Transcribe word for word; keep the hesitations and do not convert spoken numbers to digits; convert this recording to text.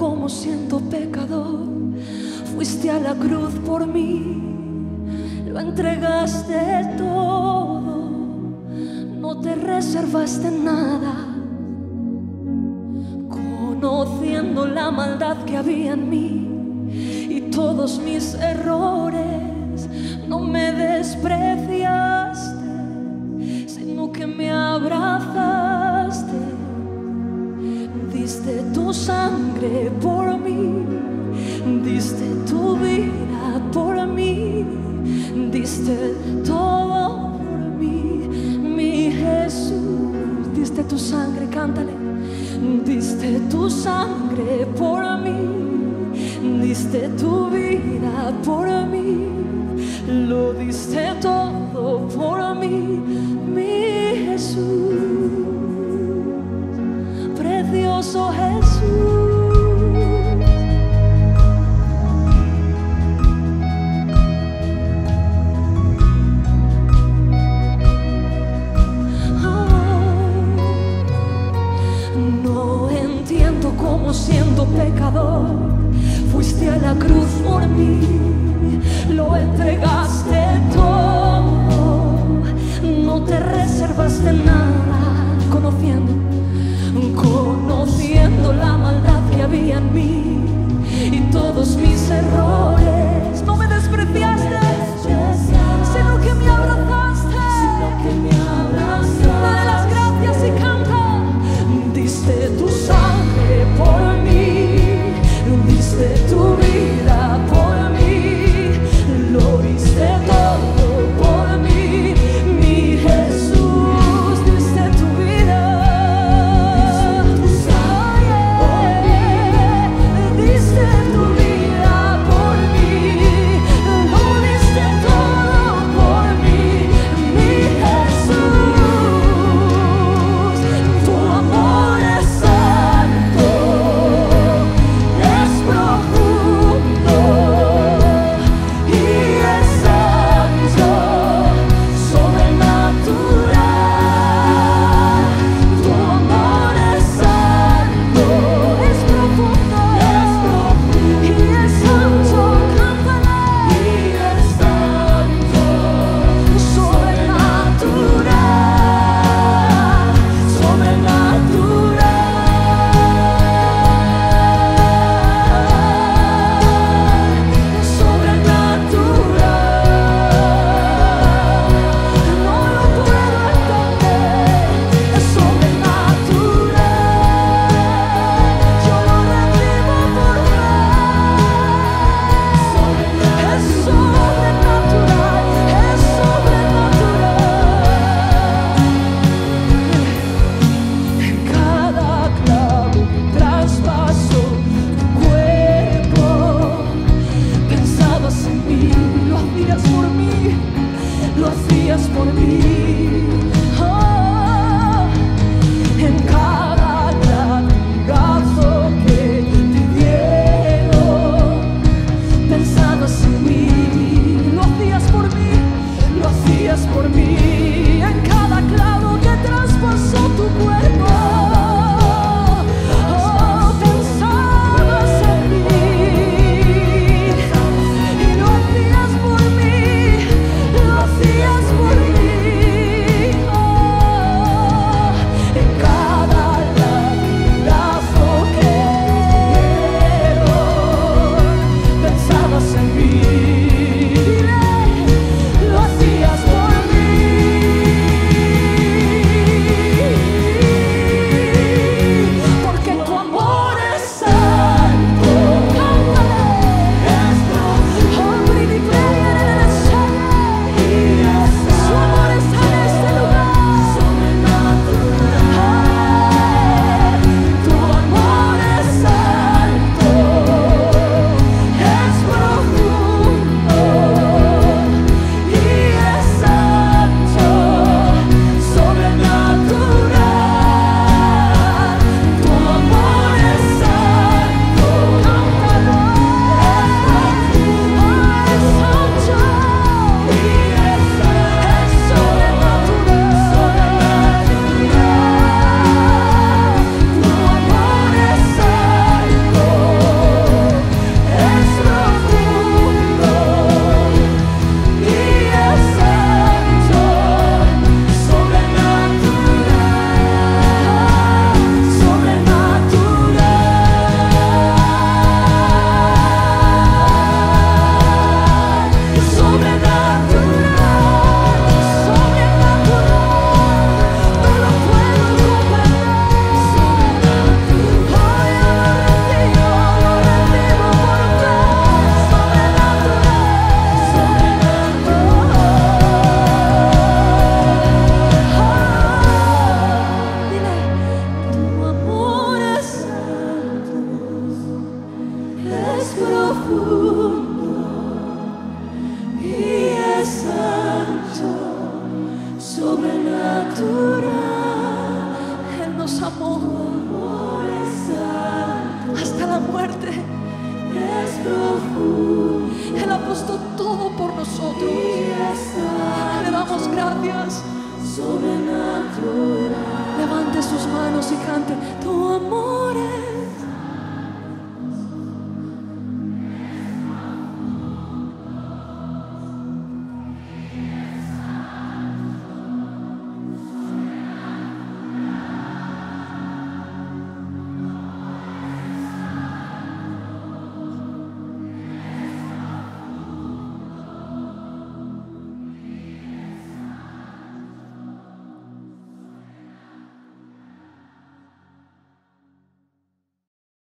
como siendo pecador fuiste a la cruz por mí, lo entregaste todo, no te reservaste nada, conociendo la maldad que había en mí y todos mis errores. No me despreciaste, sino que me abrazaste. Diste tu sangre por mí, diste tu vida por mí, diste todo por mí, mi Jesús. Diste tu sangre, cántale. Diste tu sangre por mí, diste tu vida por mí, lo diste todo por mí, mi Jesús, precioso Jesús. Como siendo pecador fuiste a la cruz por mí, lo entregaste todo, no te reservaste nada, conociendo, conociendo la maldad que había en mí y todos mis errores. No me despreciaste, sino que me abrazaste. Dale las gracias y canta. Diste tu sangre por mí, diste tu vida por mí, lo diste todo por mí, mi Jesús. puesto todo por nosotros. Le damos gracias. Levante sus manos y cante. Tu amor